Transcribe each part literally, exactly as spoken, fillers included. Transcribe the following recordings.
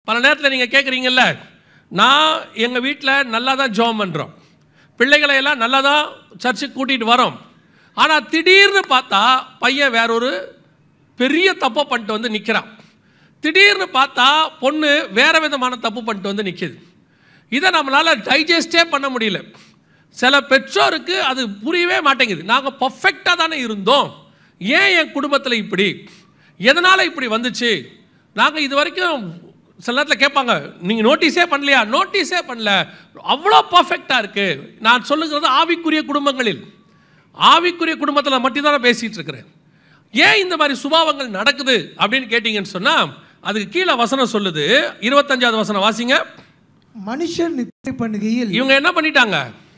பல நேரத்தில் நீங்கள் கேட்குறீங்கல்ல, நான் எங்கள் வீட்டில் நல்லா தான் ஜெபம் பண்ணுறோம், பிள்ளைகளை எல்லாம் நல்லா தான் சர்ச்சுக்கு கூட்டிகிட்டு வரோம், ஆனால் திடீர்னு பார்த்தா பையன் வேற ஒரு பெரிய தப்பை பண்ணிட்டு வந்து நிற்கிறான், திடீர்னு பார்த்தா பொண்ணு வேறு விதமான தப்பு பண்ணிட்டு வந்து நிற்கிது. இதை நம்மளால் டைஜஸ்டே பண்ண முடியல. சில பெற்றோருக்கு அது புரியவே மாட்டேங்குது. நாங்கள் பர்ஃபெக்டாக தானே இருந்தோம், ஏன் என் குடும்பத்தில் இப்படி, எதனால் இப்படி வந்துச்சு? நாங்கள் இது வரைக்கும் சில நேரத்தில் கேட்பாங்க, நீங்கள் நோட்டீஸே பண்ணலையா? நோட்டீஸே பண்ணல, அவ்வளோ பர்ஃபெக்டாக இருக்குது. நான் சொல்லுகிறது ஆவிக்குரிய குடும்பங்களில், ஆவிக்குரிய குடும்பத்தில் மட்டும்தான் பேசிகிட்டு இருக்கிறேன். ஏன் இந்த மாதிரி சுபாவங்கள் நடக்குது அப்படின்னு கேட்டிங்கன்னு சொன்னால், அதுக்கு கீழே வசனம் சொல்லுது, இருபத்தஞ்சாவது வசனம் வாசிங்க. மனுஷன் நித்திரை பண்ணுகையில் இவங்க என்ன பண்ணிட்டாங்க?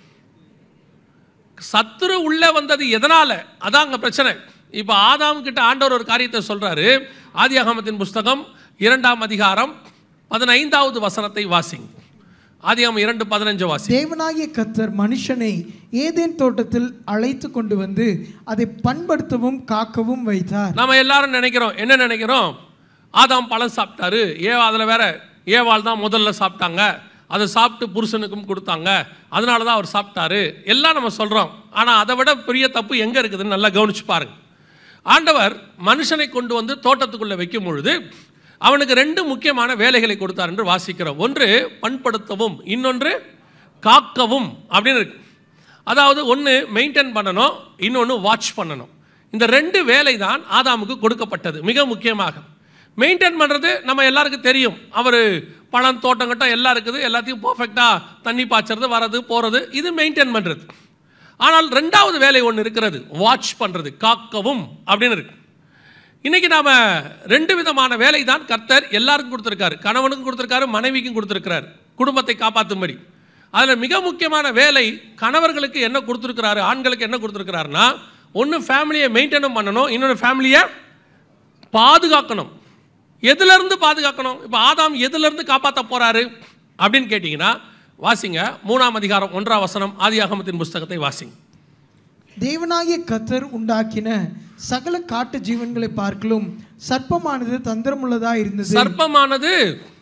சத்துரு உள்ளே வந்தது எதனால? அதான் அங்கே பிரச்சனை. இப்போ ஆதாம் கிட்ட ஆண்டவர் ஒரு காரியத்தை சொல்றாரு. ஆதியாகமத்தின் புஸ்தகம் இரண்டாம் அதிகாரம் பதினைந்தாவது வசனத்தை வாசிங்க. ஆதியாகமம் இரண்டு பதினைஞ்சு வாசி. தேவனாகிய கர்த்தர் மனுஷனை ஏதேன் தோட்டத்தில் அழைத்து கொண்டு வந்து அதை பண்படுத்தவும் காக்கவும் வைத்தார். நம்ம எல்லாரும் நினைக்கிறோம், என்ன நினைக்கிறோம்? ஆதாம் பழம் சாப்பிட்டாரு, ஏ அதில் வேற ஏவாள் தான் முதல்ல சாப்பிட்டாங்க, அதை சாப்பிட்டு புருஷனுக்கும் கொடுத்தாங்க, அதனால தான் அவர் சாப்பிட்டாரு எல்லாம் நம்ம சொல்கிறோம். ஆனால் அதை விட பெரிய தப்பு எங்கே இருக்குதுன்னு நல்லா கவனிச்சு பாருங்க. ஆண்டவர் மனுஷனை கொண்டு வந்து தோட்டத்துக்குள்ளே வைக்கும் பொழுது அவனுக்கு ரெண்டு முக்கியமான வேலைகளை கொடுத்தார் என்று வாசிக்கிறோம். ஒன்று பண்படுத்தவும், இன்னொன்று காக்கவும் அப்படின்னு இருக்கு. அதாவது ஒன்று மெயின்டைன் பண்ணணும், இன்னொன்று வாட்ச் பண்ணணும். இந்த ரெண்டு வேலை தான் ஆதாமுக்கு கொடுக்கப்பட்டது. மிக முக்கியமாக மெயின்டைன் பண்ணுறது நம்ம எல்லாருக்கும் தெரியும். அவர் பழம் தோட்டம் கட்டம் எல்லாம் இருக்குது, எல்லாத்தையும் பர்ஃபெக்டாக தண்ணி பாய்ச்சறது, வரது போகிறது, இது மெயின்டைன் பண்ணுறது. ஆனால் ரெண்டாவது வேலை ஒன்று இருக்கிறது, வாட்ச் பண்ணுறது, காக்கவும் அப்படின்னு இருக்கு. இன்றைக்கி நாம் ரெண்டு விதமான வேலை தான் கர்த்தர் எல்லாருக்கும் கொடுத்துருக்காரு. கணவனுக்கும் கொடுத்துருக்காரு, மனைவிக்கும் கொடுத்துருக்கிறார், குடும்பத்தை காப்பாற்றும்படி. அதில் மிக முக்கியமான வேலை கணவர்களுக்கு என்ன கொடுத்துருக்கிறாரு, ஆண்களுக்கு என்ன கொடுத்துருக்கிறாருன்னா, ஒன்று ஃபேமிலியை மெயின்டைனும் பண்ணணும், இன்னொன்று ஃபேமிலியை பாதுகாக்கணும். எதுலேருந்து பாதுகாக்கணும்? இப்போ ஆதாம் எதுலேருந்து காப்பாற்ற போகிறாரு அப்படின்னு கேட்டிங்கன்னா, வாசிங்க மூணாம் அதிகாரம் ஒன்றாம் வசனம் ஆதியாகமத்தின் புஸ்தகத்தை வாசிங்க. தேவனாகிய கர்த்தர் உண்டாக்கின சகல காட்டு ஜீவன்களை பார்க்கலும் சர்ப்பமானது தந்திரமுள்ளதா இருந்தது. சர்ப்பமானது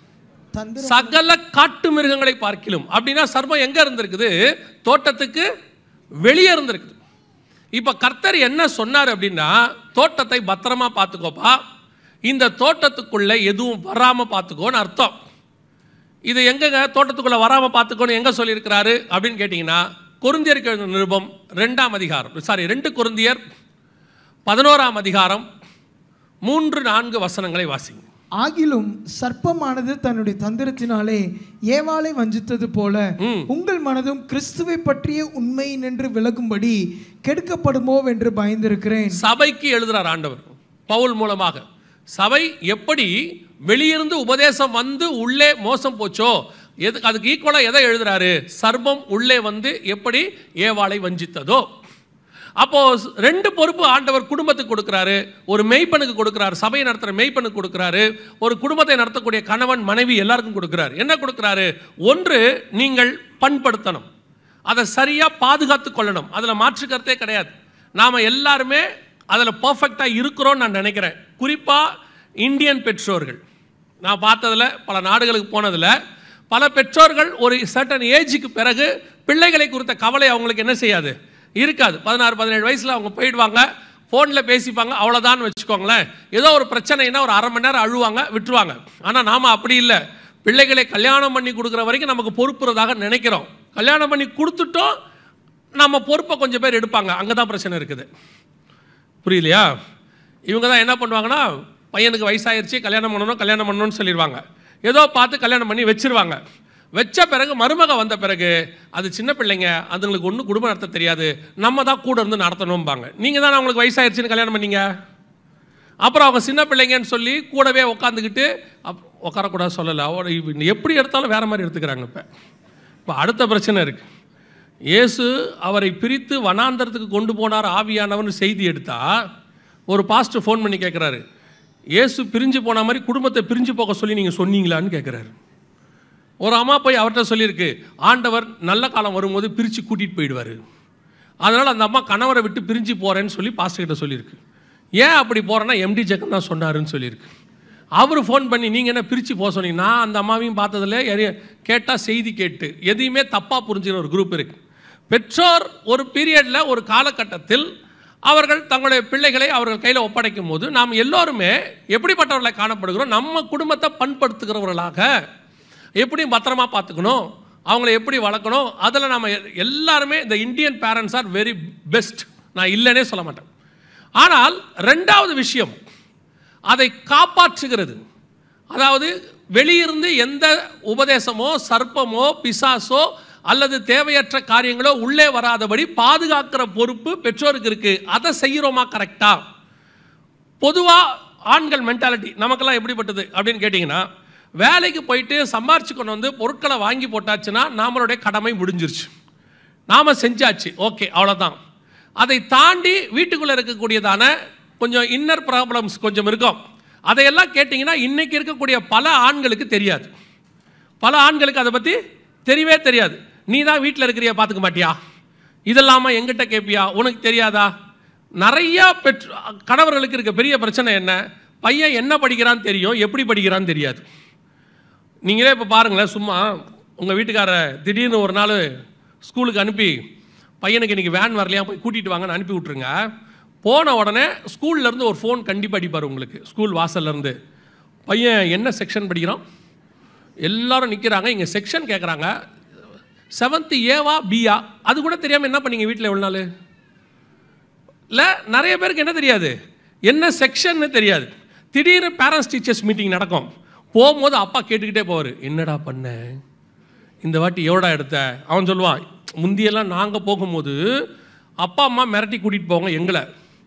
சகல காட்டு மிருகங்களை பார்க்கிலும் அப்படின்னா சர்ப்பம் எங்க இருந்திருக்குது? தோட்டத்துக்கு வெளியே இருந்திருக்குது. இப்ப கர்த்தர் என்ன சொன்னார் அப்படின்னா, தோட்டத்தை பத்திரமா பார்த்துக்கோப்பா, இந்த தோட்டத்துக்குள்ள எதுவும் வராம பார்த்துக்கோன்னு அர்த்தம். இது எங்கங்க தோட்டத்துக்குள்ள வராம பார்த்துக்கோன்னு எங்க சொல்லியிருக்கிறாரு அப்படின்னு கேட்டீங்கன்னா, கொரிந்தியருக்கு எழுதின நிருபம் ரெண்டாம் அதிகாரம் சாரி ரெண்டு கொரிந்தியர் பதினோராம் அதிகாரம் மூன்று நான்கு வசனங்களை வாசிங்க. ஆகிலும் சர்ப்பமானது தன்னுடைய தந்திரத்தினாலே ஏவாளை வஞ்சித்தது போல உங்கள் மனதும் கிறிஸ்துவை பற்றிய உண்மை நின்று விலகும்படி கெடுக்கப்படுமோ என்று பயந்திருக்கிறேன். சபைக்கு எழுதுறார் ஆண்டவர் பவுல் மூலமாக. சபை எப்படி வெளியிருந்து உபதேசம் வந்து உள்ளே மோசம் போச்சோ, எது அதுக்கு ஈக்குவலாக எதை எழுதுறாரு? சர்ப்பம் உள்ளே வந்து எப்படி ஏவாளை வஞ்சித்ததோ. அப்போ ரெண்டு பொறுப்பு ஆண்டவர் குடும்பத்துக்கு கொடுக்குறாரு. ஒரு மெய்ப்பனுக்கு கொடுக்குறாரு, சபையை நடத்துகிற மெய்ப்பனுக்கு கொடுக்குறாரு, ஒரு குடும்பத்தை நடத்தக்கூடிய கணவன் மனைவி எல்லாருக்கும் கொடுக்குறாரு. என்ன கொடுக்குறாரு? ஒன்று, நீங்கள் பண்படுத்தணும், அதை சரியாக பாதுகாத்து கொள்ளணும். அதில் மாற்றுக்கருத்தே கிடையாது. நாம் எல்லாருமே அதில் பர்ஃபெக்டாக இருக்கிறோன்னு நான் நினைக்கிறேன். குறிப்பாக இந்தியன் பெற்றோர்கள், நான் பார்த்ததில் பல நாடுகளுக்கு போனதில் பல பெற்றோர்கள் ஒரு சர்டன் ஏஜுக்கு பிறகு பிள்ளைகளை குறித்த கவலை அவங்களுக்கு என்ன செய்யாது, இருக்காது. பதினாறு பதினேழு வயசில் அவங்க போயிடுவாங்க, ஃபோனில் பேசிப்பாங்க, அவ்வளோதான் வச்சுக்கோங்களேன். ஏதோ ஒரு பிரச்சனைனா ஒரு அரை மணி நேரம் அழுவாங்க, விட்டுருவாங்க. ஆனால் நாம் அப்படி இல்லை. பிள்ளைகளை கல்யாணம் பண்ணி கொடுக்குற வரைக்கும் நமக்கு பொறுப்புறதாக நினைக்கிறோம். கல்யாணம் பண்ணி கொடுத்துட்டோம், நம்ம பொறுப்பை கொஞ்சம் பேர் எடுப்பாங்க. அங்கே தான் பிரச்சனை இருக்குது. புரியலையா? இவங்க தான் என்ன பண்ணுவாங்கன்னா, பையனுக்கு வயசாயிருச்சு, கல்யாணம் பண்ணணும் கல்யாணம் பண்ணணும்னு சொல்லிடுவாங்க. ஏதோ பார்த்து கல்யாணம் பண்ணி வச்சிருவாங்க. வச்ச பிறகு மருமக வந்த பிறகு அது சின்ன பிள்ளைங்க, அதுங்களுக்கு ஒன்றும் குடும்பம் நடத்த தெரியாது, நம்ம தான் கூட இருந்து நடத்தணும்பாங்க. நீங்கள் தான் அவங்களுக்கு வயசாயிருச்சுன்னு கல்யாணம் பண்ணீங்க. அப்புறம் அவங்க சின்ன பிள்ளைங்கன்னு சொல்லி கூடவே உட்காந்துக்கிட்டு அப் உட்காரக்கூடாது சொல்லலை. அவரை எப்படி எடுத்தாலும் வேறு மாதிரி எடுத்துக்கிறாங்க. இப்போ இப்போ அடுத்த பிரச்சனை இருக்குது. இயேசு அவரை பிரித்து வனாந்தரத்துக்கு கொண்டு போனார் ஆவியானவர்னு செய்தி எடுத்தால் ஒரு பாஸ்டர் ஃபோன் பண்ணி கேட்குறாரு, இயேசு பிரிஞ்சு போன மாதிரி குடும்பத்தை பிரிஞ்சு போக சொல்லி நீங்கள் சொன்னீங்களான்னு கேட்குறாரு. ஒரு அம்மா போய் அவர்கிட்ட சொல்லியிருக்கு, ஆண்டவர் நல்ல காலம் வரும்போது பிரித்து கூட்டிகிட்டு போயிடுவார், அதனால் அந்த அம்மா கணவரை விட்டு பிரிஞ்சு போகிறேன்னு சொல்லி பாஸ்டர்கிட்ட சொல்லியிருக்கு. ஏன் அப்படி போகிறேன்னா எம்டி ஜெகன் தான் சொன்னாருன்னு சொல்லியிருக்கு. அவர் ஃபோன் பண்ணி நீங்கள் என்ன பிரித்து போக சொன்னீங்க. நான் அந்த அம்மாவையும் பார்த்ததில்ல, கேட்டால் செய்தி கேட்டு எதையுமே தப்பாக புரிஞ்சுக்கிற ஒரு குரூப் இருக்குது. பெற்றோர் ஒரு பீரியடில் ஒரு காலகட்டத்தில் அவர்கள் தங்களுடைய பிள்ளைகளை அவர்கள் கையில் ஒப்படைக்கும் போது நாம் எல்லோருமே எப்படிப்பட்டவர்களை காணப்படுகிறோம், நம்ம குடும்பத்தை பண்படுத்துகிறவர்களாக எப்படி பத்திரமா பார்த்துக்கணும், அவங்கள எப்படி வளர்க்கணும், அதில் நம்ம எல்லாருமே இந்த Indian parents are very best, நான் இல்லைன்னே சொல்ல மாட்டேன். ஆனால் ரெண்டாவது விஷயம் அதை காப்பாற்றுகிறது. அதாவது வெளியிருந்து எந்த உபதேசமோ சர்ப்பமோ பிசாசோ அல்லது தேவையற்ற காரியங்களோ உள்ளே வராதபடி பாதுகாக்கிற பொறுப்பு பெற்றோருக்கு இருக்கு. அதை செய்கிறோமா கரெக்டா? பொதுவாக ஆண்கள் மென்டாலிட்டி நமக்கெல்லாம் எப்படிப்பட்டது அப்படின்னு கேட்டிங்கன்னா, வேலைக்கு போயிட்டு சம்பாரிச்சு கொண்டு வந்து பொருட்களை வாங்கி போட்டாச்சுன்னா நம்மளுடைய கடமை முடிஞ்சிருச்சு, நாம் செஞ்சாச்சு, ஓகே அவ்வளோதான். அதை தாண்டி வீட்டுக்குள்ளே இருக்கக்கூடியதான கொஞ்சம் இன்னர் ப்ராப்ளம்ஸ் கொஞ்சம் இருக்கும். அதையெல்லாம் கேட்டிங்கன்னா இன்றைக்கி இருக்கக்கூடிய பல ஆண்களுக்கு தெரியாது. பல ஆண்களுக்கு அதை பற்றி தெரியவே தெரியாது. நீ தான் வீட்டில் இருக்கிறியா, பார்த்துக்க மாட்டியா, இதெல்லாமல் எங்கிட்ட கேட்பியா, உனக்கு தெரியாதா? நிறையா பெற்று கணவர்களுக்கு இருக்க பெரிய பிரச்சனை என்ன, பையன் என்ன படிக்கிறான்னு தெரியும், எப்படி படிக்கிறான்னு தெரியாது. நீங்களே இப்போ பாருங்களேன், சும்மா உங்கள் வீட்டுக்கார திடீர்னு ஒரு நாள் ஸ்கூலுக்கு அனுப்பி பையனுக்கு இன்றைக்கி வேன் வரலையா, போய் கூட்டிகிட்டு வாங்கன்னு அனுப்பி விட்ருங்க. போன உடனே ஸ்கூல்லேருந்து ஒரு ஃபோன் கண்டிப்பாக அடிப்பார் உங்களுக்கு, ஸ்கூல் வாசல்லேருந்து. பையன் என்ன செக்ஷன் படிக்கிறான், எல்லோரும் நிற்கிறாங்க, இங்கே செக்ஷன் கேட்குறாங்க, செவன்த்து ஏவா பியா, அது கூட தெரியாமல் என்ன பண்ணீங்க வீட்டில் எவ்வளோ நாள்? இல்லை, நிறைய பேருக்கு என்ன தெரியாது, என்ன செக்ஷன்னு தெரியாது. திடீர்னு பேரண்ட்ஸ் டீச்சர்ஸ் மீட்டிங் நடக்கும், போகும்போது அப்பா கேட்டுக்கிட்டே போவார், என்னடா பண்ண இந்த வாட்டி எவ்வளோடா எடுத்த? அவன் சொல்லுவான், முந்தியெல்லாம் நாங்கள் போகும்போது அப்பா அம்மா மிரட்டி கூட்டிகிட்டு போவாங்க எங்களை,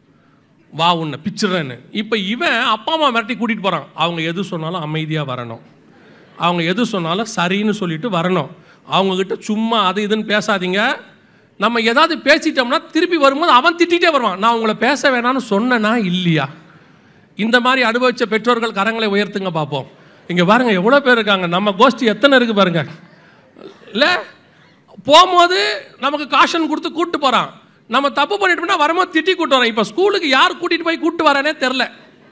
வா உன்னை பிச்சிடுறேன்னு. இப்போ இவன் அப்பா அம்மா மிரட்டி கூட்டிகிட்டு போகிறான். அவங்க எது சொன்னாலும் அமைதியாக வரணும், அவங்க எது சொன்னாலும் சரின்னு சொல்லிட்டு வரணும். அவங்கக்கிட்ட சும்மா அது இதுன்னு பேசாதீங்க. நம்ம ஏதாவது பேசிட்டோம்னா திருப்பி வரும்போது அவன் திட்டிகிட்டே வருவான், நான் உங்களை பேச வேணான்னு சொன்னேனா இல்லையா? இந்த மாதிரி அனுபவித்த பெற்றோர்கள் கரங்களை உயர்த்துங்க பார்ப்போம். இங்கே பாருங்கள் எவ்வளோ பேர் இருக்காங்க, நம்ம கோஷ்டி எத்தனை இருக்குது பாருங்கள். இல்லை, போகும்போது நமக்கு காஷன் கொடுத்து கூப்பிட்டு போகிறான், நம்ம தப்பு பண்ணிட்டோம்னா வரும்போது திட்டி கூப்பிட்டு வரோம். இப்போ ஸ்கூலுக்கு யார் கூட்டிகிட்டு போய் கூப்பிட்டு வரானே தெரில,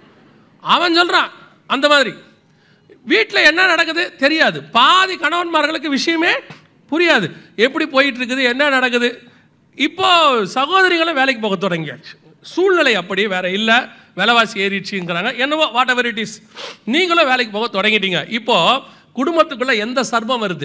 அவன் சொல்கிறான். அந்த மாதிரி வீட்டில் என்ன நடக்குது தெரியாது. பாதி கணவன்மார்களுக்கு விஷயமே புரியாது, எப்படி போயிட்டு இருக்குது, என்ன நடக்குது. இப்போ சகோதரிகளும் வேலைக்கு போக தொடங்கியாச்சு, சூழ்நிலை அப்படி வேற இல்லை, விலைவாசி ஏறிடுச்சுங்கிறாங்க, என்னவோ வாட் எவர் இட் இஸ், நீங்களும் வேலைக்கு போக தொடங்கிட்டீங்க. இப்போ குடும்பத்துக்குள்ள எந்த சர்ப்பம் வருது,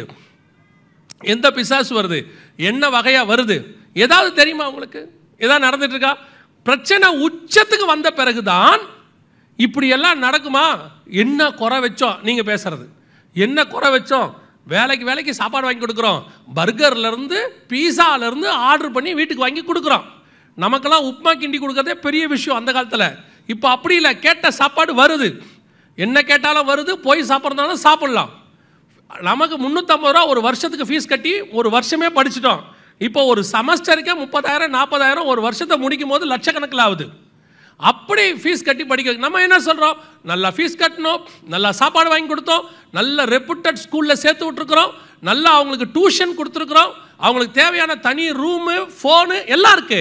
எந்த பிசாசு வருது, என்ன வகையா வருது, ஏதாவது தெரியுமா உங்களுக்கு? ஏதாவது நடந்துட்டு இருக்கா? பிரச்சனை உச்சத்துக்கு வந்த பிறகுதான் இப்படி எல்லாம் நடக்குமா? என்ன குறை வச்சோம் நீங்க பேசுறது, என்ன குறை வச்சோம், வேலைக்கு வேலைக்கு சாப்பாடு வாங்கி கொடுக்குறோம், பர்கர்லேருந்து பீஸாலேருந்து ஆர்டர் பண்ணி வீட்டுக்கு வாங்கி கொடுக்குறோம். நமக்கெல்லாம் உப்புமா கிண்டி கொடுக்கறதே பெரிய விஷயம் அந்த காலத்தில். இப்போ அப்படி இல்லை, கேட்ட சாப்பாடு வருது, என்ன கேட்டாலும் வருது, போய் சாப்பிட்றதுனாலும் சாப்பிட்லாம். நமக்கு முந்நூற்றம்பது ரூபா ஒரு வருஷத்துக்கு ஃபீஸ் கட்டி ஒரு வருஷமே படிச்சிட்டோம். இப்போ ஒரு செமஸ்டருக்கே முப்பதாயிரம் நாற்பதாயிரம் ஒரு வருஷத்தை முடிக்கும் போது லட்சக்கணக்கில் ஆகுது. அப்படி ஃபீஸ் கட்டி படிக்க நம்ம என்ன சொல்கிறோம், நல்லா ஃபீஸ் கட்டணும், நல்லா சாப்பாடு வாங்கி கொடுத்தோம், நல்ல ரெப்யூட்டட் ஸ்கூலில் சேர்த்து விட்டுருக்குறோம், நல்லா அவங்களுக்கு டியூஷன் கொடுத்துருக்குறோம், அவங்களுக்கு தேவையான தனி ரூமு ஃபோனு எல்லாம் இருக்கு.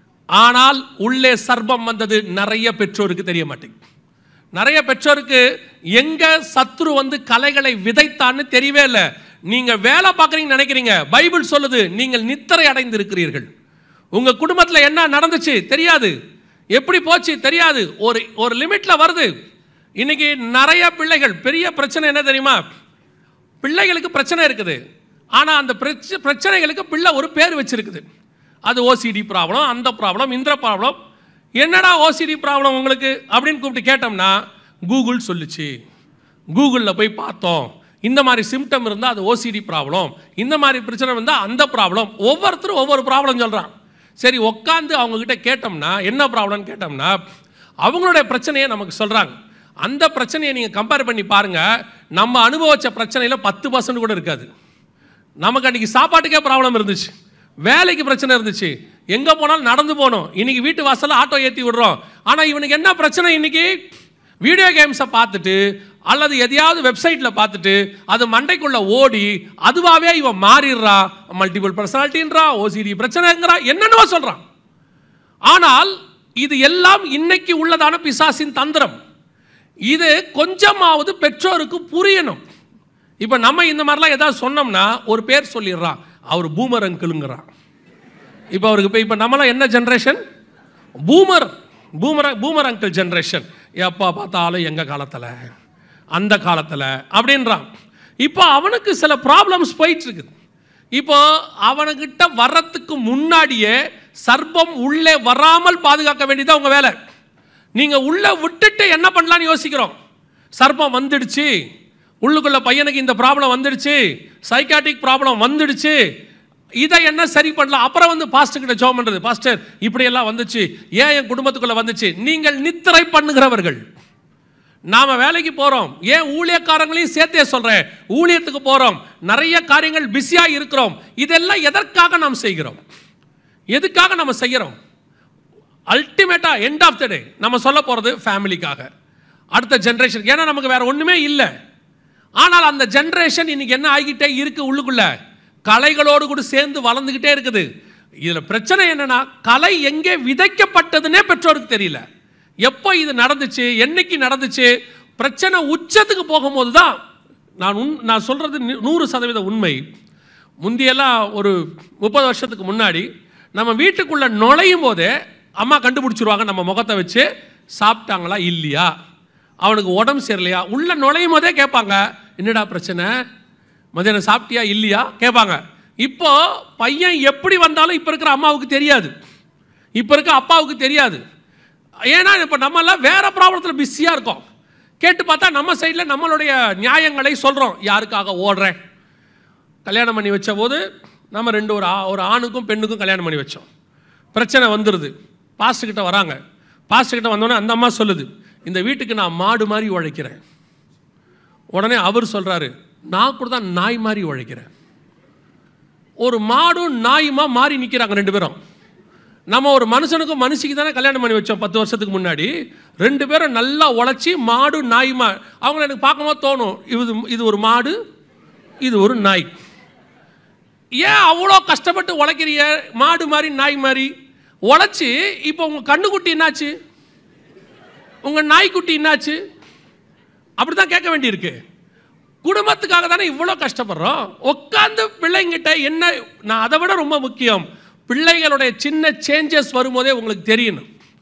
ஆனால் உள்ளே சர்ப்பம் வந்தது நிறைய பெற்றோருக்கு தெரிய மாட்டேங்குது. நிறைய பெற்றோருக்கு எங்க சத்ரு வந்து கலைகளை விதைத்தான்னு தெரியவே இல்லை. நீங்க வேலை பார்க்குறீங்கன்னு நினைக்கிறீங்க, பைபிள் சொல்லுது நீங்கள் நித்திரை அடைந்து இருக்கிறீர்கள். உங்க குடும்பத்தில் என்ன நடந்துச்சு தெரியாது, எப்படி போச்சு தெரியாது, ஒரு ஒரு லிமிட்ல வருது. இன்னைக்கு நிறைய பிள்ளைகள் பெரிய பிரச்சனை என்ன தெரியுமா, பிள்ளைகளுக்கு பிரச்சனை இருக்குது, ஆனால் அந்த பிரச்சனைகளுக்கு பிள்ளை ஒரு பேர் வச்சிருக்குது. அது ஓசிடி ப்ராப்ளம், அந்த ப்ராப்ளம், இந்த ப்ராப்ளம். என்னடா ஓசிடி ப்ராப்ளம் உங்களுக்கு அப்படின்னு கூப்பிட்டு கேட்டோம்னா கூகுள் சொல்லுச்சு, கூகுளில் போய் பார்த்தோம், இந்த மாதிரி சிம்டம் இருந்தால் அது ஓசிடி ப்ராப்ளம், இந்த மாதிரி பிரச்சனை வந்தால் அந்த ப்ராப்ளம். ஒவ்வொருத்தரும் ஒவ்வொரு ப்ராப்ளம் சொல்கிறான். சரி, உட்காந்து அவங்கக்கிட்ட கேட்டோம்னா என்ன ப்ராப்ளம்னு கேட்டோம்னா அவங்களுடைய பிரச்சனையை நமக்கு சொல்கிறாங்க. அந்த பிரச்சனையை நீங்கள் கம்பேர் பண்ணி பாருங்கள், நம்ம அனுபவித்த பிரச்சனையில் பத்து பர்சன்ட் கூட இருக்காது. நமக்கு அன்றைக்கி சாப்பாட்டுக்கே ப்ராப்ளம் இருந்துச்சு, வேலைக்கு பிரச்சனை இருந்துச்சு, எங்கே போனாலும் நடந்து போகணும், இன்றைக்கி வீட்டு வாசலில் ஆட்டோ ஏற்றி விடுறோம். ஆனால் இவனுக்கு என்ன பிரச்சனை, இன்றைக்கி வீடியோ கேம்ஸை பார்த்துட்டு அல்லது எதையாவது வெப்சைட்டில் பார்த்துட்டு அது மண்டைக்குள்ளே ஓடி அதுவாகவே இவன் மாறிடுறான், மல்டிபிள் பர்சனாலிட்டின்றா, ஓசிடி பிரச்சனைங்கிறா, என்னென்னவோ சொல்கிறான். ஆனால் இது எல்லாம் இன்னைக்கு உள்ளதான பிசாசின் தந்திரம். இது கொஞ்சமாவது பெற்றோருக்கு புரியணும். இப்போ நம்ம இந்த மாதிரிலாம் ஏதாவது சொன்னோம்னா ஒரு பேர் சொல்லிடுறான், அவர் பூமர் அங்கிளுங்கிறான். இப்போ அவருக்கு இப்போ இப்போ நம்மளாம் என்ன generation? Boomer boomer boomer uncle generation. எப்போ பார்த்தாலும் எங்கள் காலத்தில், அந்த காலத்தில் அப்படின்றான். இப்போ அவனுக்கு சில ப்ராப்ளம்ஸ் போயிட்டுருக்குது. இப்போ அவனுக்கிட்ட வர்றதுக்கு முன்னாடியே சர்ப்பம் உள்ளே வராமல் பாதுகாக்க வேண்டியதான் உங்கள் வேலை. நீங்கள் உள்ளே விட்டுட்டு என்ன பண்ணலான்னு யோசிக்கிறோம். சர்ப்பம் வந்துடுச்சு, உள்ளுக்குள்ள பையனுக்கு இந்த ப்ராப்ளம் வந்துடுச்சு, சைக்காட்டிக் ப்ராப்ளம் வந்துடுச்சு, இதை என்ன சரி பண்ணலாம். அப்புறம் வந்து பாஸ்டர் கிட்ட ஜெபம் பண்ணுறது, பாஸ்டர் இப்படியெல்லாம் வந்துச்சு, ஏன் என் குடும்பத்துக்குள்ளே வந்துச்சு. நீங்கள் நித்திரை பண்ணுகிறவர்கள். நாம் வேலைக்கு போகிறோம், ஏன் ஊழியக்காரங்களையும் சேர்த்தே சொல்கிறேன், ஊழியத்துக்கு போகிறோம், நிறைய காரியங்கள் பிஸியாக இருக்கிறோம். இதெல்லாம் எதற்காக நாம் செய்கிறோம்? எதுக்காக நம்ம செய்கிறோம்? அல்டிமேட்டாக எண்ட் ஆஃப் த டே நம்ம சொல்ல போகிறது ஃபேமிலிக்காக, அடுத்த ஜென்ரேஷன். ஏன்னா நமக்கு வேறு ஒன்றுமே இல்லை. ஆனால் அந்த ஜென்ரேஷன் இன்னைக்கு என்ன ஆகிக்கிட்டே இருக்குது, உள்ளுக்குள்ள கலைகளோடு கூட சேர்ந்து வளர்ந்துக்கிட்டே இருக்குது. இதில் பிரச்சனை என்னென்னா, கலை எங்கே விதைக்கப்பட்டதுன்னே பெற்றோருக்கு தெரியல. எப்போ இது நடந்துச்சு, என்னைக்கு நடந்துச்சு, பிரச்சனை உச்சத்துக்கு போகும்போது தான். நான் உன் நான் சொல்கிறது நூறு சதவீத உண்மை. முந்தியெல்லாம் ஒரு முப்பது வருஷத்துக்கு முன்னாடி நம்ம வீட்டுக்குள்ளே நுழையும் போதே அம்மா கண்டுபிடிச்சிருவாங்க நம்ம முகத்தை வச்சு, சாப்பிட்டாங்களா இல்லையா, அவனுக்கு உடம்பு சரியில்லையா. உள்ளே நுழையும் போதே கேட்பாங்க, என்னடா பிரச்சனை, மதியானம் சாப்பிட்டியா இல்லையா கேட்பாங்க. இப்போ பையன் எப்படி வந்தாலும் இப்போ இருக்கிற அம்மாவுக்கு தெரியாது, இப்போ இருக்க அப்பாவுக்கு தெரியாது. ஏன்னா இப்போ நம்மெல்லாம் வேறு ப்ராப்ளத்தில் பிஸியாக இருக்கோம். கேட்டு பார்த்தா நம்ம சைடில் நம்மளுடைய நியாயங்களை சொல்கிறோம். யாருக்காக ஓடுறேன், கல்யாணம் பண்ணி வச்ச போது நம்ம ரெண்டு ஒரு ஒரு ஆணுக்கும் பெண்ணுக்கும் கல்யாணம் பண்ணி வச்சோம். பிரச்சனை வந்துடுது, பாஸ்டர்கிட்ட வராங்க. பாஸ்டர்கிட்ட வந்தோடனே அந்த அம்மா சொல்லுது, இந்த வீட்டுக்கு நான் மாடு மாதிரி உழைக்கிறேன். உடனே அவர் சொல்கிறாரு, நான் கூட தான் நாய் மாதிரி உழைக்கிறேன். ஒரு மாடும் நாயுமா மாறி நிற்கிறாங்க ரெண்டு பேரும். நம்ம ஒரு மனுஷனுக்கும் மனுஷிக்கு தானே கல்யாணம் பண்ணி வச்சோம் பத்து வருஷத்துக்கு முன்னாடி. ரெண்டு பேரும் நல்லா உழைச்சி மாடு நாயுமா, அவங்கள எனக்கு பார்க்கும்போது தோணும், இது இது ஒரு மாடு, இது ஒரு நாய். ஏன் அவ்வளோ கஷ்டப்பட்டு உழைக்கிறிய, மாடு மாதிரி நாய் மாதிரி உழைச்சி, இப்போ உங்கள் கண்ணுக்குட்டி என்னாச்சு, உங்கள் நாய்க்குட்டி என்னாச்சு, அப்படி தான் கேட்க வேண்டியிருக்கு. குடும்பத்துக்காக தானே இவ்வளோ கஷ்டப்படுறோம். உட்காந்து பிள்ளைங்கிட்ட என்ன, நான் அதை விட ரொம்ப முக்கியம், பிள்ளைகளுடைய சின்ன சேஞ்சஸ் வரும்போதே உங்களுக்கு தெரியணும்.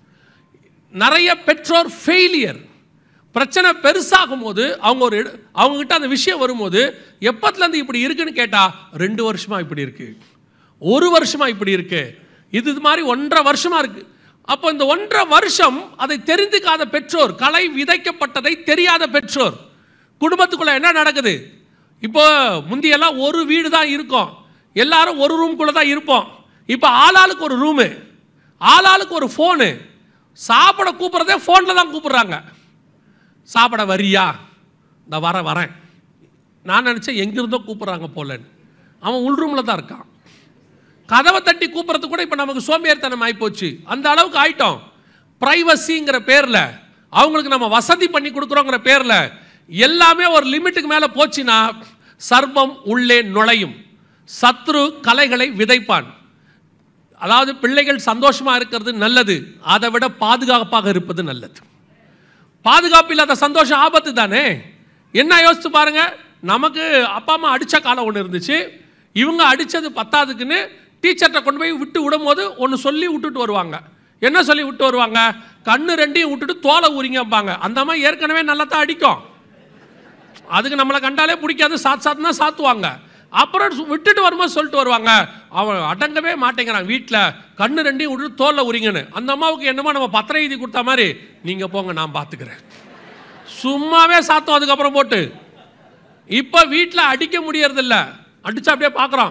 நிறைய பெற்றோர் ஃபெயிலியர், பிரச்சனை பெருசாகும் போது அவங்க ஒரு அவங்ககிட்ட அந்த விஷயம் வரும்போது, எப்பத்துலேருந்து இப்படி இருக்குன்னு கேட்டால், ரெண்டு வருஷமாக இப்படி இருக்குது, ஒரு வருஷமாக இப்படி இருக்குது, இது மாதிரி ஒன்றரை வருஷமாக இருக்குது. அப்போ இந்த ஒன்றரை வருஷம் அதை தெரிந்துக்காத பெற்றோர், கலை விதைக்கப்பட்டதை தெரியாத பெற்றோர், குடும்பத்துக்குள்ளே என்ன நடக்குது. இப்போ முந்தியெல்லாம் ஒரு வீடு தான் இருக்கும், எல்லாரும் ஒரு ரூம்குள்ளே தான் இருப்போம். இப்போ ஆளாளுக்கு ஒரு ரூமு, ஆளாளுக்கு ஒரு ஃபோனு, சாப்பிட கூப்பிட்றதே ஃபோனில் தான் கூப்பிட்றாங்க. சாப்பிட வரியா, இந்த வர வரேன். நான் நினச்சேன் எங்கிருந்தோ கூப்பிட்றாங்க போலன்னு. அவன் உள் ரூமில் தான் இருக்கான். கதவை தட்டி கூப்பிட்றது கூட இப்போ நமக்கு சோம்பேறித்தனம் ஆகிப்போச்சு. அந்த அளவுக்கு ஆயிட்டோம். ப்ரைவசிங்கிற பேரில், அவங்களுக்கு நம்ம வசதி பண்ணி கொடுக்குறோங்கிற பேரில் எல்லாமே ஒரு லிமிட்டுக்கு மேலே போச்சுன்னா சர்ப்பம் உள்ளே நுழையும். சத்ரு கலைகளை விதைப்பான். அதாவது பிள்ளைகள் சந்தோஷமாக இருக்கிறது நல்லது, அதை விட பாதுகாப்பாக இருப்பது நல்லது. பாதுகாப்பு இல்லாத சந்தோஷம் ஆபத்து தானே. என்ன யோசிச்சு பாருங்க, நமக்கு அப்பா அம்மா அடித்த காலம் ஒன்று இருந்துச்சு. இவங்க அடித்தது பத்தாதுக்குன்னு டீச்சர்கிட்ட கொண்டு போய் விட்டு விடும் போது ஒன்று சொல்லி விட்டுட்டு வருவாங்க. என்ன சொல்லி விட்டு வருவாங்க, கண்ணு ரெண்டையும் விட்டுட்டு தோலை உரிங்கப்பாங்க. அந்த மாதிரி ஏற்கனவே நல்லா தான் அடிக்கும், அதுக்கு நம்மளை கண்டாலே பிடிக்காது, சாத்து சாத்துனா சாத்துவாங்க. அப்புறம் விட்டுட்டு வரும்போது சொல்லிட்டு வருவாங்க, அவன் அடங்கவே மாட்டேங்கிறான் வீட்டில், கண்ணு ரெண்டையும் விட்டுட்டு தோலை உரிங்கன்னு. அந்த அம்மாவுக்கு என்னமோ நம்ம பத்திரம் எழுதி கொடுத்த மாதிரி, நீங்கள் போங்க நான் பார்த்துக்கிறேன், சும்மாவே சாத்தோம். அதுக்கப்புறம் போட்டு இப்போ வீட்டில் அடிக்க முடியறதில்ல, அடித்தா அப்படியே பார்க்குறான்.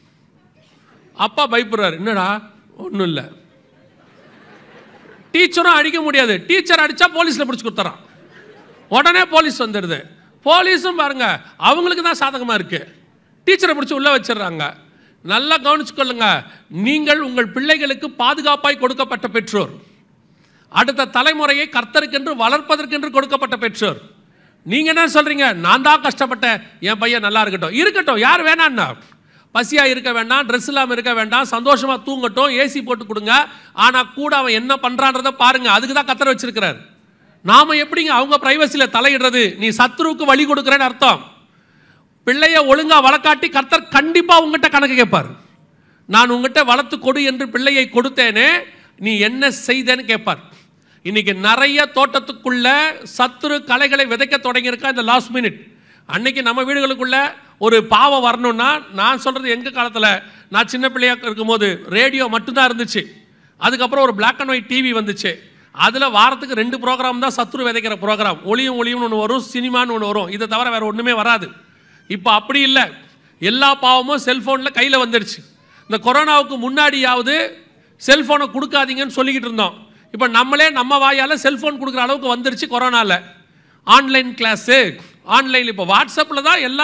அப்பா பயப்படுறாரு, என்னடா ஒன்றும் இல்லை. டீச்சரும் அடிக்க முடியாது, டீச்சர் அடித்தா போலீஸில் பிடிச்சி கொடுத்துறான். உடனே போலீஸ் வந்துடுது. போலீஸும் பாருங்க அவங்களுக்கு தான் சாதகமாக இருக்குது, டீச்சரை பிடிச்சி உள்ளே வச்சிடுறாங்க. நல்லா கவனிச்சுக்கொள்ளுங்க, நீங்கள் உங்கள் பிள்ளைகளுக்கு பாதுகாப்பாய் கொடுக்கப்பட்ட பெற்றோர், அடுத்த தலைமுறையை கர்த்தருக்கென்று வளர்ப்பதற்கென்று கொடுக்கப்பட்ட பெற்றோர். நீங்கள் என்ன சொல்கிறீங்க, நான் தான் கஷ்டப்பட்டேன், என் பையன் நல்லா இருக்கட்டும். இருக்கட்டும், யார் வேணான்னா, பசியாக இருக்க வேண்டாம், ட்ரெஸ் இல்லாமல் இருக்க வேண்டாம், சந்தோஷமாக தூங்கட்டும், ஏசி போட்டு கொடுங்க. ஆனால் கூட அவன் என்ன பண்ணுறான்றதை பாருங்கள், அதுக்கு தான் கர்த்தர் வச்சிருக்கிறார். நாம எப்படிங்க அவங்க பிரைவசியில் தலையிடுறது? நீ சத்ருவுக்கு வழி கொடுக்குறேன்னு அர்த்தம். பிள்ளைய ஒழுங்கா வளர்க்காட்டி கர்த்தர் கண்டிப்பா உங்ககிட்ட கணக்கு கேட்பார். நான் உங்ககிட்ட வளர்த்து கொடு என்று பிள்ளையை கொடுத்தேனே, நீ என்ன செய்தேன்னு கேட்பார். இன்னைக்கு நிறைய தோட்டத்துக்குள்ள சத்துரு கலைகளை விதைக்க தொடங்கியிருக்கா இந்த லாஸ்ட் மினிட். அன்னைக்கு நம்ம வீடுகளுக்குள்ள ஒரு பாவம் வரணும்னா, நான் சொல்றது எங்க காலத்தில், நான் சின்ன பிள்ளையா இருக்கும்போது ரேடியோ மட்டும்தான் இருந்துச்சு. அதுக்கப்புறம் ஒரு பிளாக் அண்ட் ஒயிட் டிவி வந்துச்சு. அதில் வாரத்துக்கு ரெண்டு ப்ரோக்ராம் தான் சத்துரு விதைக்கிற ப்ரோக்ராம். ஒளியும் ஒளியும் ஒன்று வரும், சினிமான்னு ஒன்று வரும். இதை தவிர வேற ஒன்றுமே வராது. இப்போ அப்படி இல்லை, எல்லா பாவமும் செல்ஃபோனில் கையில் வந்துடுச்சு. இந்த கொரோனாவுக்கு முன்னாடியாவது செல்ஃபோனை கொடுக்காதீங்கன்னு சொல்லிக்கிட்டு இருந்தோம். இப்போ நம்மளே நம்ம வாயால் செல்ஃபோன் கொடுக்குற அளவுக்கு வந்துருச்சு கொரோனாவில். ஆன்லைன் கிளாஸு, ஆன்லைன் இப்போ வாட்ஸ்அப்பில் தான் எல்லா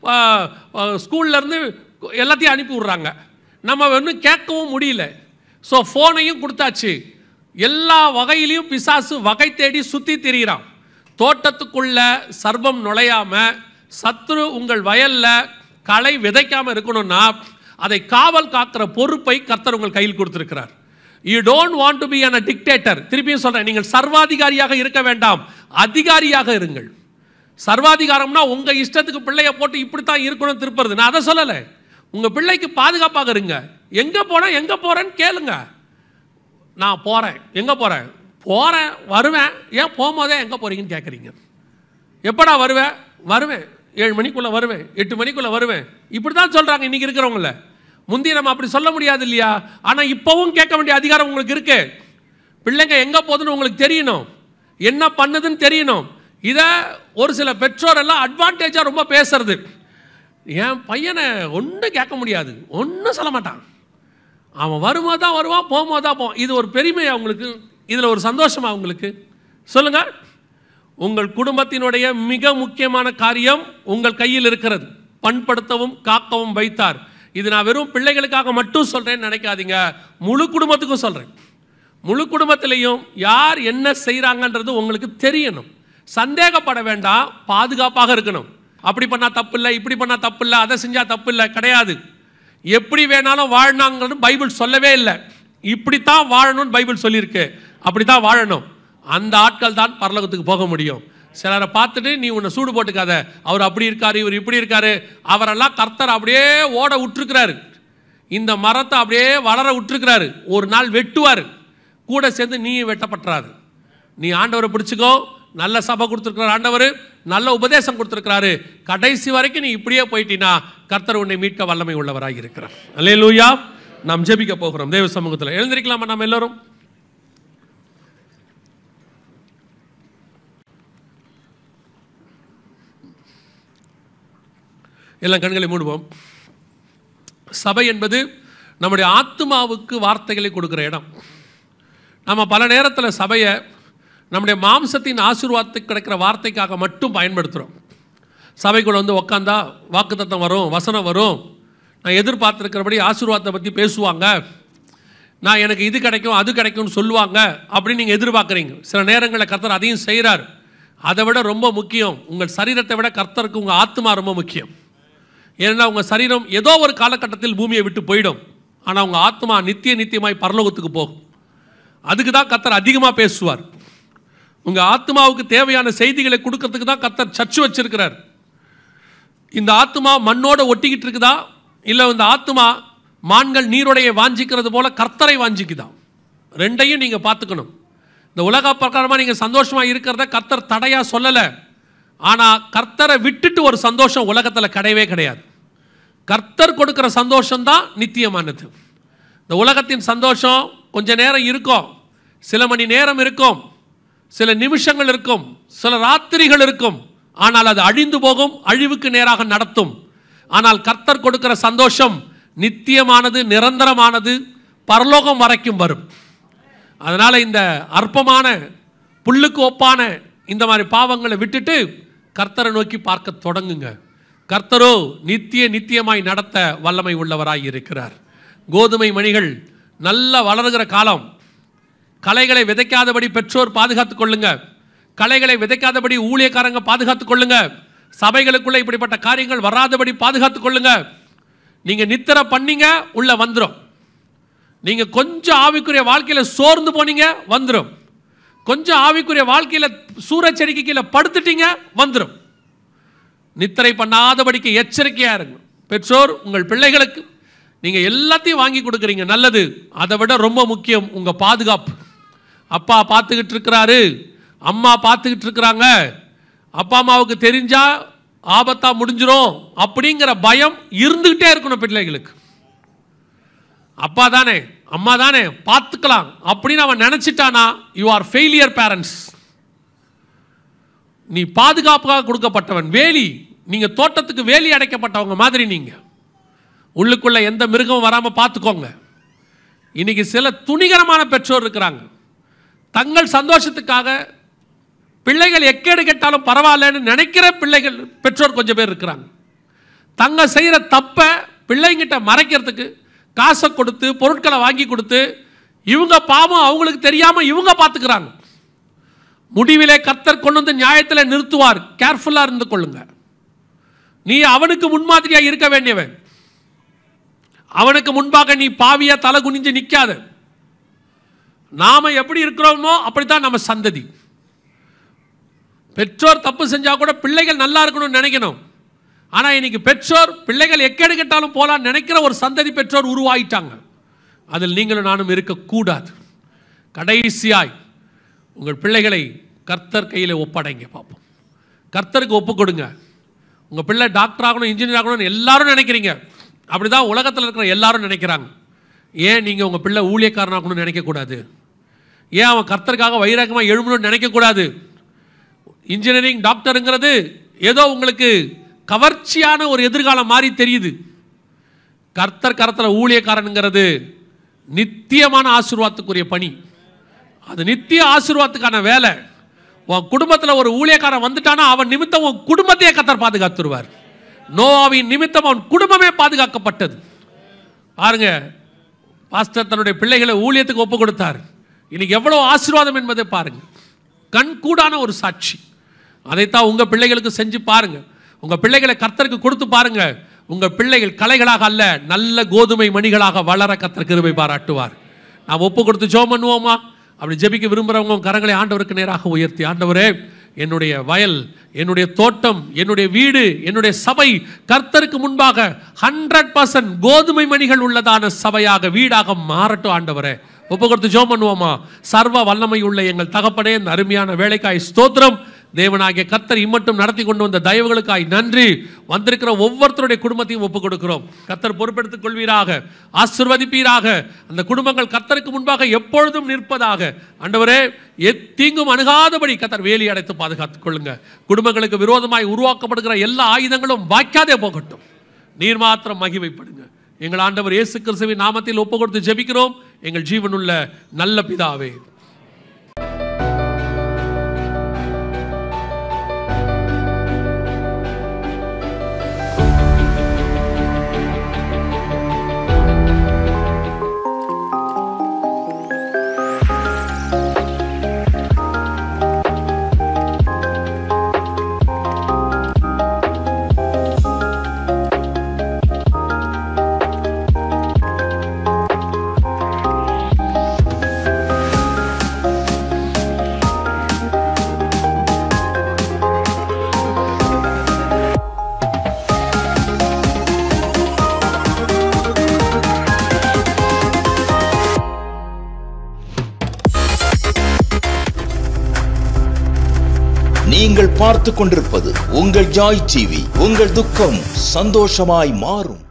ஸ்கூல்லேருந்து எல்லாத்தையும் அனுப்பி விட்றாங்க. நம்ம ஒன்றும் கேட்கவும் முடியல. ஸோ ஃபோனையும் கொடுத்தாச்சு. எல்லா வகையிலையும் பிசாசு வகை தேடி சுற்றி திரிகிறான். தோட்டத்துக்குள்ள சர்ப்பம் நுழையாமல், சத்துரு உங்கள் வயலில் களை விதைக்காமல் இருக்கணும்னா அதை காவல் காக்கிற பொறுப்பை கர்த்தர் உங்கள் கையில் கொடுத்திருக்கிறார். You don't want to be an a dictator. திருப்பியும் சொல்றேன், நீங்கள் சர்வாதிகாரியாக இருக்க வேண்டாம், அதிகாரியாக இருங்கள். சர்வாதிகாரம்னா உங்க இஷ்டத்துக்கு பிள்ளைய போட்டு இப்படித்தான் இருக்கணும் திருப்பறது. நான் அதை சொல்லலை. உங்க பிள்ளைக்கு பாதுகாப்பாக இருங்க. எங்க போறேன் எங்க போறேன்னு கேளுங்க. நான் போறேன், எங்க போறேன், போறேன் வருவேன். ஏன் போகும்போதே எங்க போறீங்கன்னு கேட்குறீங்க? எப்படா வருவேன்? வருவேன், ஏழு மணிக்குள்ள வருவேன், எட்டு மணிக்குள்ள வருவேன். இப்படி தான் சொல்றாங்க இன்னைக்கு இருக்கிறவங்கள. முந்தைய நம்ம அப்படி சொல்ல முடியாது இல்லையா? ஆனால் இப்போவும் கேட்க வேண்டிய அதிகாரம் உங்களுக்கு இருக்கு. பிள்ளைங்க எங்கே போகுதுன்னு உங்களுக்கு தெரியணும், என்ன பண்ணுதுன்னு தெரியணும். இதை ஒரு சில பெற்றோர் எல்லாம் அட்வான்டேஜாக ரொம்ப பேசுறது. என் பையனை ஒன்றும் கேட்க முடியாது, ஒன்றும் சொல்ல மாட்டான், அவன் வரும்போது தான் வருவான், போகும்போது தான் போவான். இது ஒரு பெருமை அவங்களுக்கு, இதில் ஒரு சந்தோஷமா உங்களுக்கு? சொல்லுங்க. உங்கள் குடும்பத்தினுடைய மிக முக்கியமான காரியம் உங்கள் கையில் இருக்கிறது. பண்படுத்தவும் காக்கவும் வைத்தார். இது நான் வெறும் பிள்ளைகளுக்காக மட்டும் சொல்றேன்னு நினைக்காதீங்க, முழு குடும்பத்துக்கும் சொல்றேன். முழு குடும்பத்திலையும் யார் என்ன செய்யறாங்கன்றது உங்களுக்கு தெரியணும். சந்தேகப்பட வேண்டாம், பாதுகாப்பாக இருக்கணும். அப்படி பண்ணா தப்பு இல்லை, இப்படி பண்ணா தப்பு இல்லை, அதை செஞ்சா தப்பு இல்லை, கிடையாது. எப்படி வேணாலும் வாழ்னாங்கன்னு பைபிள் சொல்லவே இல்லை. இப்படித்தான் வாழணும்னு பைபிள் சொல்லியிருக்கு. அப்படித்தான் வாழணும். அந்த ஆட்கள் தான் பரலோகத்துக்கு போக முடியும். சிலரை பார்த்துட்டு நீ உன்னை சூடு போட்டுக்காத, அவர் அப்படி இருக்காரு, இவர் இப்படி இருக்காரு. அவரெல்லாம் கர்த்தர் அப்படியே ஓட விட்டுருக்கிறாரு, இந்த மரத்தை அப்படியே வளர விட்டுருக்கிறாரு. ஒரு நாள் வெட்டுவார், கூட சேர்ந்து நீ வெட்டப்பட்டுறாரு. நீ ஆண்டவரை பிடிச்சிக்கோ. நல்ல சபை கொடுத்துருக்கிறார் ஆண்டவர், நல்ல உபதேசம் கொடுத்துருக்கிறாரு. கடைசி வரைக்கும் நீ இப்படியே போயிட்டீனா கர்த்தர் உன்னை மீட்க வல்லமை உள்ளவராக இருக்கிறார். அல்லேலூயா. நாம் ஜெபிக்க போகிறோம் தேவ சமூகத்தில். எழுந்திருக்கலாமா நாம் எல்லாரும்? எல்லாம் கண்களை மூடுவோம். சபை என்பது நம்முடைய ஆத்மாவுக்கு வார்த்தைகளை கொடுக்குற இடம். நம்ம பல நேரத்தில் சபையை நம்முடைய மாம்சத்தின் ஆசீர்வாதத்துக்கு கிடைக்கிற வார்த்தைக்காக மட்டும் பயன்படுத்துகிறோம். சபைக்குள்ள வந்து உக்காந்தா வாக்குத்தத்தம் வரும், வசனம் வரும், நான் எதிர்பார்த்துருக்கிறபடி ஆசீர்வாதத்தை பற்றி பேசுவாங்க, நான் எனக்கு இது கிடைக்கும் அது கிடைக்கும்னு சொல்லுவாங்க அப்படின்னு நீங்கள் எதிர்பார்க்குறீங்க. சில நேரங்களில் கர்த்தர் அதையும் செய்கிறார். அதை விட ரொம்ப முக்கியம், உங்கள் சரீரத்தை விட கர்த்தருக்கு உங்கள் ஆத்மா ரொம்ப முக்கியம். ஏன்னா உங்கள் சரீரம் ஏதோ ஒரு காலகட்டத்தில் பூமியை விட்டு போயிடும், ஆனால் உங்கள் ஆத்மா நித்திய நித்தியமாய் பரலோகத்துக்கு போகும். அதுக்கு தான் கர்த்தர் அதிகமாக பேசுவார். உங்கள் ஆத்மாவுக்கு தேவையான செய்திகளை கொடுக்கறதுக்கு தான் கர்த்தர் சர்ச்சு வச்சிருக்கிறார். இந்த ஆத்மா மண்ணோட ஒட்டிக்கிட்டு இருக்குதா, இல்லை இந்த ஆத்மா மான்கள் நீரோடைய வாஞ்சிக்கிறது போல கர்த்தரை வாஞ்சிக்குதா? ரெண்டையும் நீங்கள் பார்த்துக்கணும். இந்த உலக பிரகாரமாக நீங்கள் சந்தோஷமாக இருக்கிறத கர்த்தர் தடையாக சொல்லலை. ஆனால் கர்த்தரை விட்டுட்டு ஒரு சந்தோஷம் உலகத்தில் கிடையவே கிடையாது. கர்த்தர் கொடுக்குற சந்தோஷம்தான் நித்தியமானது. இந்த உலகத்தின் சந்தோஷம் கொஞ்ச நேரம் இருக்கும், சில மணி நேரம் இருக்கும், சில நிமிஷங்கள் இருக்கும், சில ராத்திரிகள் இருக்கும். ஆனால் அது அழிந்து போகும், அழிவுக்கு நேராக நடத்தும். ஆனால் கர்த்தர் கொடுக்கிற சந்தோஷம் நித்தியமானது, நிரந்தரமானது, பரலோகம் வரைக்கும் வரும். அதனால் இந்த அற்பமான புல்லுக்கு ஒப்பான இந்த மாதிரி பாவங்களை விட்டுட்டு கர்த்தரை நோக்கி பார்க்க தொடங்குங்க. கர்த்தரோ நித்திய நித்தியமாய் நடத்த வல்லமை உள்ளவராய் இருக்கிறார். கோதுமை மணிகள் நல்ல வளர்கிற காலம். களைகளை விதைக்காதபடி பெற்றோர் பாதுகாத்துக் கொள்ளுங்க. களைகளை விதைக்காதபடி ஊழியக்காரங்க பாதுகாத்துக் கொள்ளுங்க. சபைகளுக்குள்ள இப்படிப்பட்ட காரியங்கள் வராதபடி பாதுகாத்துக் கொள்ளுங்க. நீங்க நித்திர பண்ணீங்க உள்ள வந்துடும். நீங்க கொஞ்சம் ஆவிக்குரிய வாழ்க்கையில சோர்ந்து போனீங்க வந்துடும். கொஞ்சம் ஆவிக்குரிய வாழ்க்கையில் சூரச்செடிக்கு கீழே படுத்துட்டீங்க வந்துடும். நித்திரை பண்ணாதபடிக்கு எச்சரிக்கையா இருங்க. பெற்றோர் உங்கள் பிள்ளைகளுக்கு நீங்க எல்லாத்தையும் வாங்கி கொடுக்குறீங்க, நல்லது. அதை விட ரொம்ப முக்கியம் உங்க பாதுகாப்பு. அப்பா பார்த்துக்கிட்டு இருக்கிறாரு, அம்மா பார்த்துக்கிட்டு இருக்கிறாங்க, அப்பா அம்மாவுக்கு தெரிஞ்சா ஆபத்தா முடிஞ்சிரும் அப்படிங்கிற பயம் இருந்துகிட்டே இருக்கணும் பிள்ளைகளுக்கு. அப்பா தானே அம்மா தானே பார்த்துக்கலாம் அப்படின்னு அவன் நினைச்சிட்டானா யூ ஆர் ஃபெயிலியர் பேரண்ட்ஸ். நீ பாதுகாப்பாக கொடுக்கப்பட்டவன், வேலி, நீங்க தோட்டத்துக்கு வேலி அடைக்கப்பட்டவங்க மாதிரி. நீங்க உள்ளுக்குள்ள எந்த மிருகம் வராம பார்த்துக்கோங்க. இன்னைக்கு சில துணிகரமான பெற்றோர் இருக்கிறாங்க, தங்கள் சந்தோஷத்துக்காக பிள்ளைகள் எக்கேடு கெட்டாலும் பரவாயில்லன்னு நினைக்கிற பிள்ளைகள் பெற்றோர் கொஞ்சம் பேர் இருக்கிறாங்க. தங்க செய்கிற தப்பை பிள்ளைங்கிட்ட மறைக்கிறதுக்கு காசை கொடுத்து பொருட்களை வாங்கி கொடுத்து இவங்க பாவம் அவங்களுக்கு தெரியாம இவங்க பார்த்துக்கிறாங்க. முடிவிலே கர்த்தர் கொண்டு வந்து நியாயத்தில் நிறுத்துவார். கேர்ஃபுல்லா இருந்து கொள்ளுங்க. நீ அவனுக்கு முன்மாதிரியா இருக்க வேண்டியவன். அவனுக்கு முன்பாக நீ பாவியா தலை குனிஞ்சு நிற்காத. நாம எப்படி இருக்கிறோமோ அப்படித்தான் நம்ம சந்ததி. பெற்றோர் தப்பு செஞ்சா கூட பிள்ளைகள் நல்லா இருக்கணும்னு நினைக்கணும். ஆனால் இன்னைக்கு பெற்றோர் பிள்ளைகள் எக்கேடு கெட்டாலும் போலாம் நினைக்கிற ஒரு சந்ததி பெற்றோர் உருவாயிட்டாங்க. அதில் நீங்களும் நானும் இருக்கக்கூடாது. கடைசியாய் உங்கள் பிள்ளைகளை கர்த்தர் கையில் ஒப்படைங்க பார்ப்போம். கர்த்தருக்கு ஒப்பு கொடுங்க. உங்கள் பிள்ளை டாக்டர் ஆகணும், இன்ஜினியர் ஆகணும்னு எல்லாரும் நினைக்கிறீங்க. அப்படி தான் உலகத்தில் இருக்கிற எல்லாரும் நினைக்கிறாங்க. ஏன் நீங்கள் உங்கள் பிள்ளை ஊழியக்காரனாகணும்னு நினைக்கக்கூடாது? ஏன் அவன் கர்த்தருக்காக வைராகமாக எழுமணும்னு நினைக்கக்கூடாது? இன்ஜினியரிங் டாக்டருங்கிறது ஏதோ உங்களுக்கு கவர்ச்சியான ஒரு எதிர்காலம் மாதிரி தெரியுது. கர்த்தர் கரத்தில் ஊழியக்காரனுங்கிறது நித்தியமான ஆசீர்வாதத்துக்குரிய பணி. அது நித்திய ஆசீர்வாதத்துக்கான வேலை. உன் குடும்பத்தில் ஒரு ஊழியக்காரன் வந்துட்டானா அவன் நிமித்தம் உன் குடும்பத்தையே கர்த்தர் பாதுகாத்துருவார். நோவாவின் நிமித்தம் அவன் குடும்பமே பாதுகாக்கப்பட்டது. பாருங்க, பாஸ்டர் தன்னுடைய பிள்ளைகளை ஊழியத்துக்கு ஒப்பு கொடுத்தார். இன்னைக்கு எவ்வளவு ஆசீர்வாதம் என்பதை பாருங்க. கண்கூடான ஒரு சாட்சி. அதைத்தான் உங்க பிள்ளைகளுக்கு செஞ்சு பாருங்க. உங்க பிள்ளைகளை கர்த்தருக்கு கொடுத்து பாருங்க. உங்க பிள்ளைகள் கலைகளாக அல்ல, நல்ல கோதுமை மணிகளாக வளர கர்த்தர் கிருபை பாராட்டுவார். நாம் ஒப்பு கொடுத்து ஜெபம் பண்ணுவோமா? அப்படி ஜெபிக்க விரும்புகிறவங்க கரங்களை ஆண்டவருக்கு நேராக உயர்த்தி, ஆண்டவரே, என்னுடைய வயல், என்னுடைய தோட்டம், என்னுடைய வீடு, என்னுடைய சபை கர்த்தருக்கு முன்பாக ஹண்ட்ரட் பர்சன்ட் கோதுமை மணிகள் உள்ளதான சபையாக, வீடாக மாறட்டும் ஆண்டவரே. ஒப்பு கொடுத்து ஜெபம் பண்ணுவோமா? சர்வ வல்லமை உள்ள எங்கள் தகப்பனே, இந்த அருமையான வேலைக்காய் ஸ்தோத்திரம். தேவனாகிய கர்த்தர் இம்மட்டும் நடத்தி கொண்டு வந்த தயவுகளுக்காய் நன்றி. வந்திருக்கிற ஒவ்வொருத்தருடைய குடும்பத்தையும் ஒப்புக் கொடுக்கிறோம். கர்த்தர் பொறுப்பெடுத்துக் கொள்வீராக, ஆசீர்வதிப்பீராக. அந்த குடும்பங்கள் கர்த்தருக்கு முன்பாக எப்பொழுதும் நிற்பதாக. ஆண்டவரே, எத்தீங்கும் அணுகாதபடி கர்த்தர் வேலி அடைத்து பாதுகாத்துக் கொள்ளுங்க. குடும்பங்களுக்கு விரோதமாய் உருவாக்கப்படுகிற எல்லா ஆயுதங்களும் வாய்க்காதே போகட்டும். நீர் மாத்திரம் மகிமைப்படுங்க. எங்கள் ஆண்டவர் இயேசு கிறிஸ்துவின் நாமத்தில் ஒப்புக் கொடுத்து ஜெபிக்கிறோம் எங்கள் ஜீவனுள்ள நல்ல பிதாவே. நீங்கள் பார்த்துக் கொண்டிருப்பது உங்கள் ஜாய் டிவி. உங்கள் துக்கம் சந்தோஷமாய் மாறும்.